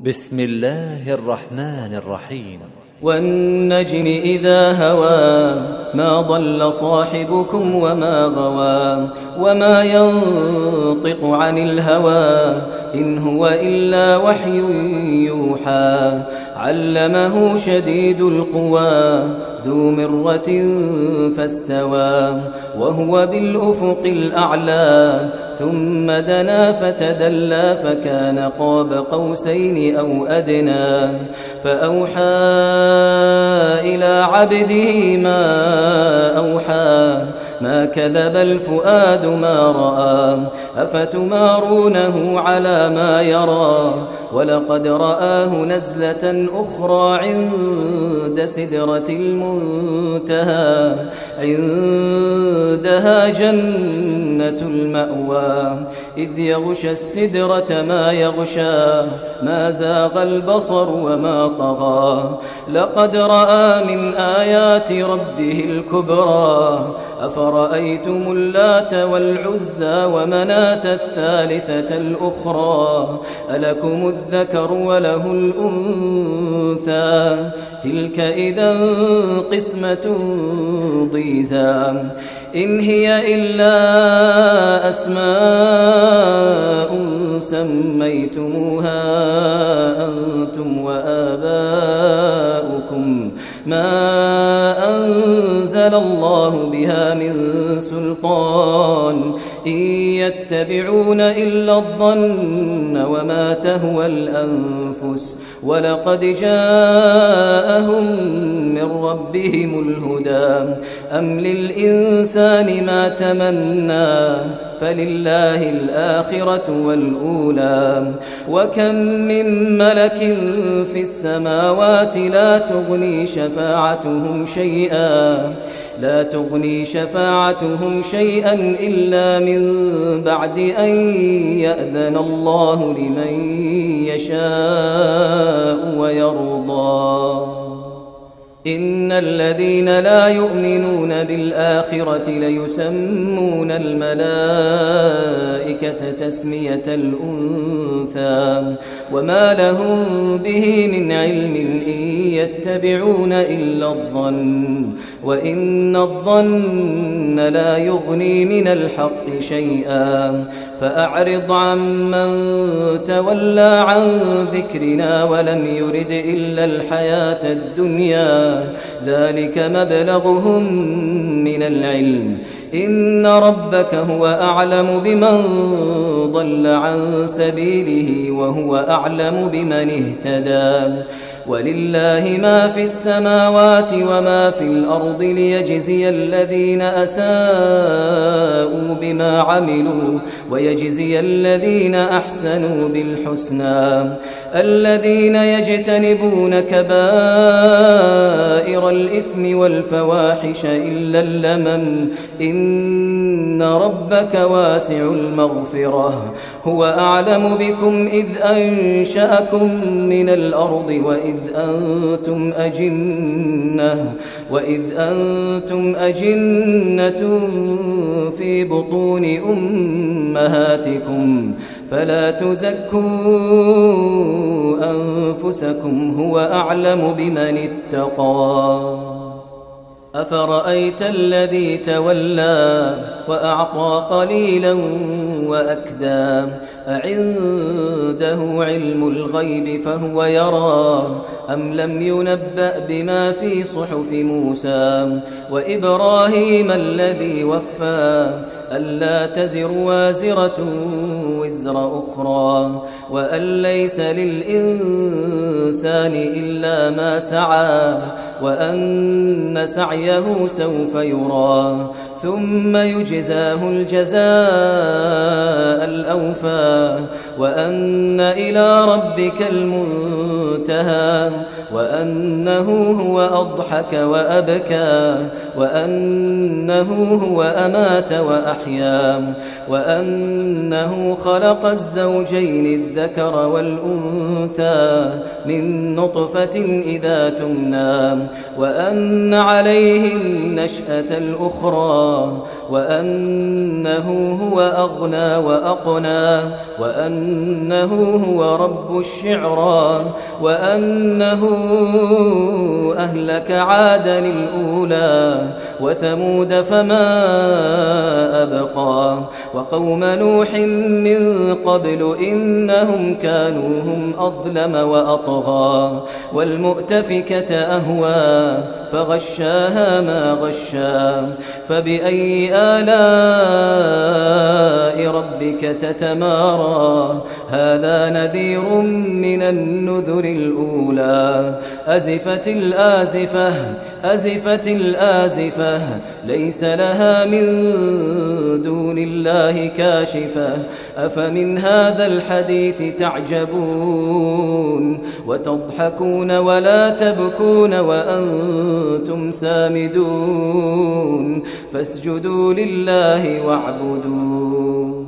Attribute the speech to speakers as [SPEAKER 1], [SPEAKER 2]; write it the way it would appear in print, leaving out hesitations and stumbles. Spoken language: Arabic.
[SPEAKER 1] بسم الله الرحمن الرحيم.
[SPEAKER 2] والنجم إذا هوى ما ضل صاحبكم وما غوى وما ينطق عن الهوى إن هو إلا وحي يوحى علمه شديد القوى ذو مرة فاستوى وهو بالأفق الأعلى ثم دنا فتدلى فكان قاب قوسين أو أدنى فأوحى إلى عبده ما أوحى ما كذب الفؤاد ما رأى أفتمارونه على ما يرى ولقد رآه نزلة أخرى عند سدرة المنتهى عندها جنة المأوى إذ يغشى السدرة ما يغشى ما زاغ البصر وما طغى لقد رأى من آيات ربه الكبرى أفرأيتم اللات والعزى ومناة الثالثة الأخرى ألكم الذكر وله الأنثى تلك إذا قسمة ضيزى إن هي إلا أسماء سميتموها أنتم وآباؤكم ما أنزل الله بها من سلطان إن يتبعون إلا الظن وما تهوى الأنفس ولقد جاءهم من ربهم الهدى أم للإنسان ما تمنى فلله الآخرة والأولى وكم من ملك في السماوات لا تغني شفاعتهم شيئا إلا من بعد أن يأذن الله لمن يشاء ويرضى إن الذين لا يؤمنون بالآخرة ليسمون الملائكة تسمية الأنثى وما لهم به من علم إن يتبعون إلا الظن وإن الظن لا يغني من الحق شيئا فأعرض عمن تولى عن ذكرنا ولم يرد إلا الحياة الدنيا ذلك مبلغهم من العلم إن ربك هو أعلم بمن ضل عن سبيله وهو أعلم بمن اهتدى ولله ما في السماوات وما في الأرض ليجزي الذين أساءوا بما عملوا ويجزي الذين أحسنوا بالحسنى الذين يجتنبون كبائر الإثم والفواحش إلا اللمم إن ربك واسع المغفرة هو أعلم بكم إذ أنشأكم من الأرض وإذ أنتم أجنة في بطون أمهاتكم فلا تزكوا أنفسكم هو أعلم بمن اتقى أفرأيت الذي تولى وأعطى قليلا وأكدى أعنده علم الغيب فهو يرى أم لم ينبأ بما في صحف موسى وإبراهيم الذي وفى ألا تزر وازرة وزر أخرى وأن ليس للإنسان إلا ما سعى وأن سعيه سوف يرى ثم يجزاه الجزاء الأوفى وأن إلى ربك المنتهى وأنه هو أضحك وأبكى وأنه هو أمات وأحيا وأنه خلق الزوجين الذكر والأنثى من نطفة إذا تمنى وأن عليه النشأة الأخرى وأنه هو أغنى وأقنى وأنه هو رب الشعرى وأنه أهلك عادا الأولى وثمود فما أبقى وقوم نوح من قبل إنهم كانوا هم أظلم وأطغى والمؤتفكة أهوى فغشاها ما غشا فبأي آلاء ربك تتمارى هذا نذير من النذر الأولى أزفت الآزفة ليس لها من دون الله كاشفة أفمن هذا الحديث تعجبون وتضحكون ولا تبكون وأنتم سامدون فاسجدوا لله واعبدوا